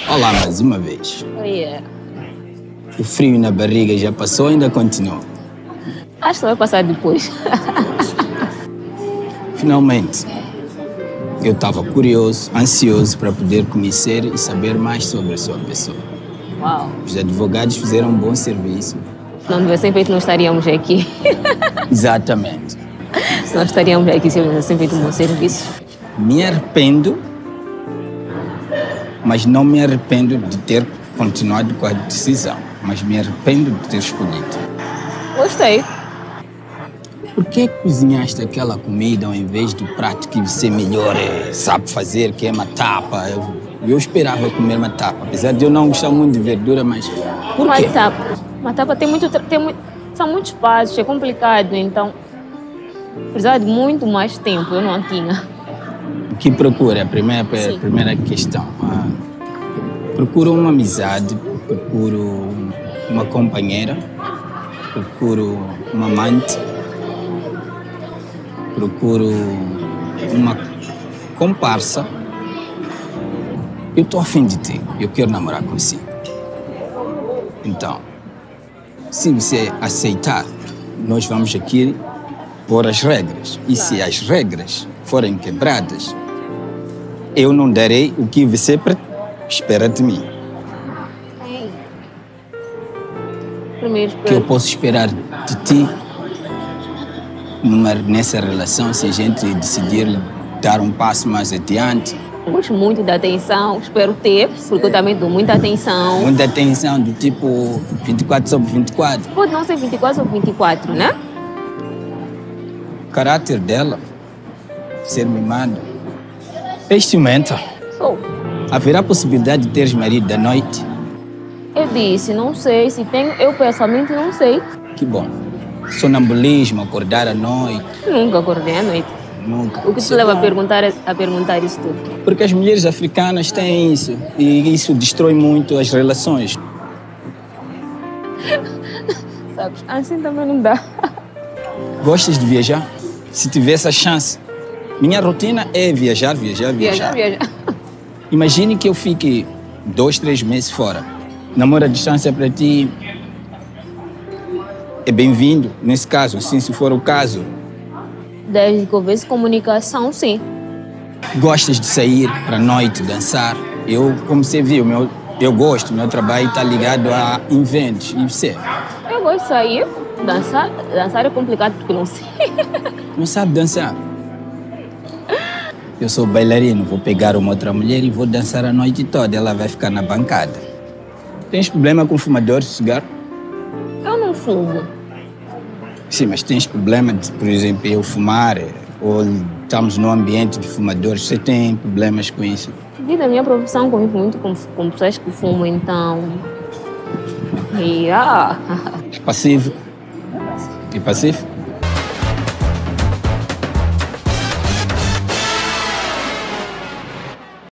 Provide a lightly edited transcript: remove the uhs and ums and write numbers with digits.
Olá, mais uma vez. Oiê. O frio na barriga já passou ou ainda continua? Acho que vai passar depois. Finalmente, eu estava curioso, ansioso para poder conhecer e saber mais sobre a sua pessoa. Uau. Os advogados fizeram um bom serviço. Se não tivessem feito, não estaríamos aqui. Exatamente. Se não estaríamos aqui se eu tivessem feito um bom serviço. Me arrependo, mas não me arrependo de ter continuado com a decisão. Mas me arrependo de ter escolhido. Gostei. Por que cozinhaste aquela comida ao invés do prato que você melhor sabe fazer, que é uma tapa? Eu esperava comer uma tapa, apesar de eu não gostar muito de verdura, mas por quê? Uma tapa são muitos passos, é complicado, então precisava de muito mais tempo, eu não tinha. O que procura? A primeira questão. Procuro uma amizade, procuro uma companheira, procuro uma amante, procuro uma comparsa. Eu estou a fim de ti, eu quero namorar consigo. Então, se você aceitar, nós vamos aqui pôr as regras. E se as regras forem quebradas, eu não darei o que você espera de mim. Primeiro, que eu posso esperar de ti nessa relação se a gente decidir dar um passo mais adiante. Gosto muito da atenção, espero ter, porque eu também dou muita atenção. Muita atenção, do tipo 24 sobre 24. Pode não ser 24 sobre 24, né? O caráter dela, ser mimado. És ciumenta. Sou. Haverá possibilidade de teres marido da noite? Eu disse, não sei, se tenho, eu pessoalmente não sei. Que bom. Sonambulismo, acordar à noite. Nunca acordei à noite. Nunca. O que te leva a perguntar isso tudo? Porque as mulheres africanas têm isso. E isso destrói muito as relações. Sabes, assim também não dá. Gostas de viajar? Se tivesse a chance. Minha rotina é viajar. Viajar. Imagine que eu fique 2, 3 meses fora. Namoro à distância para ti é bem-vindo, nesse caso, assim, se for o caso. Desde que houvesse comunicação, sim. Gostas de sair para a noite, dançar? Eu, como você viu, eu gosto, meu trabalho está ligado a eventos. E você? Eu gosto de sair, dançar. Dançar é complicado porque não sei. Não sabe dançar? Eu sou bailarino, vou pegar uma outra mulher e vou dançar a noite toda. Ela vai ficar na bancada. Tens problema com fumadores de cigarro? Eu não fumo. Sim, mas tens problema de, por exemplo, eu fumar ou estamos num ambiente de fumadores? Você tem problemas com isso? Devido à minha profissão, convivo muito com pessoas que fumam, então... É passivo? É passivo?